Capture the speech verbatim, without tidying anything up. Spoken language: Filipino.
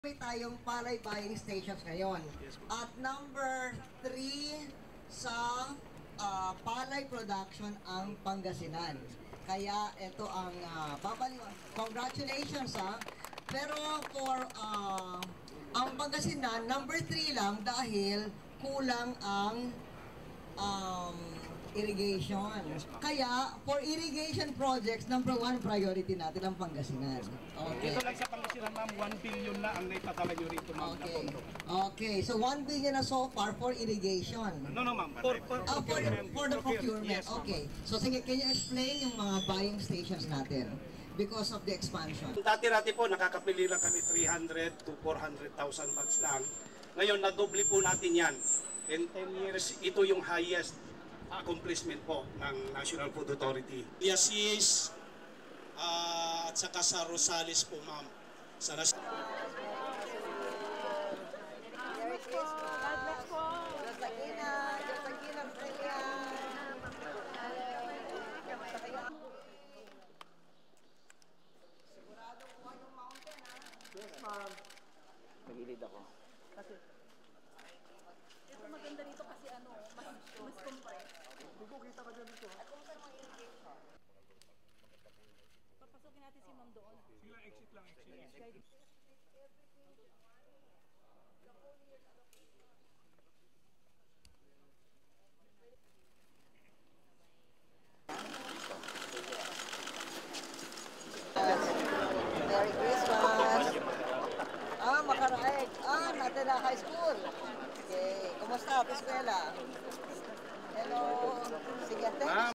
May tayong palay buying stations ngayon. At number three sa uh, palay production ang Pangasinan. Kaya ito ang uh, babaliwan. Congratulations ha. Pero for uh, ang Pangasinan, number three lang dahil kulang ang um, irrigation. Kaya, for irrigation projects, number one priority natin ang Pangasinan. Okay. Dito lang sa Pangasinan, ma'am, one billion na ang naipadala nyo rito, ma'am, Okay. na pondo. Okay, so one billion na so far for irrigation. No, no, ma'am. For, for, Ah, for, the, for the procurement. Yes, Okay. So sige, can you explain yung mga buying stations natin because of the expansion? Dati-dati po, nakakapili lang kami three hundred to four hundred thousand bags lang. Ngayon, nadoble po natin yan. In ten years, ito yung highest accomplishment po ng National Food Authority. Yasis uh, at saka sa Rosales po, ma'am. Sa nas- Merry Christmas! God bless po! Diyos Lagina! Diyos Lagina! Sigurado po yung mountain, ha? Yes, ma'am. Nagilid ako. Kasi ito maganda dito kasi ano, mas mas compress. Kita ka dyan dito. Papasukin natin si Ma'am doon. Sila exit lang, exit. Merry Christmas! Ah, makaraig. Ah, natin na high school. Okay. Kumusta? Eskwela? Hello. Sige, thanks.